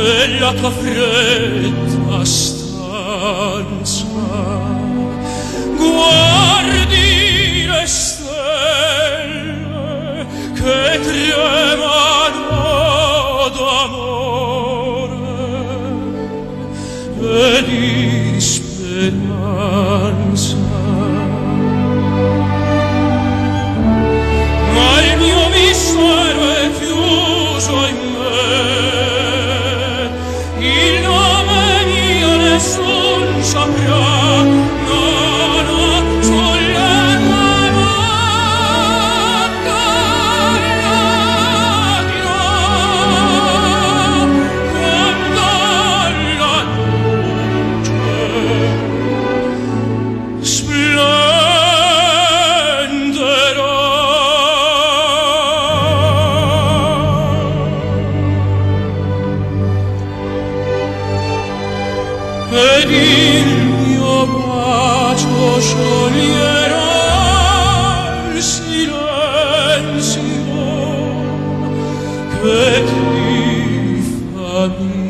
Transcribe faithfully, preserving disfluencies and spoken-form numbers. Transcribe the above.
nella tua fredda stanza guardi le stelle che tremano d'amore e di speranza. Ma il mio mistero è chiuso in me, il nome mio nessun saprà, no, no, sulla tua bocca lagrima, quando la luce splenderà. Ed il mio bacio scioglierà il silenzio che ti fa mia.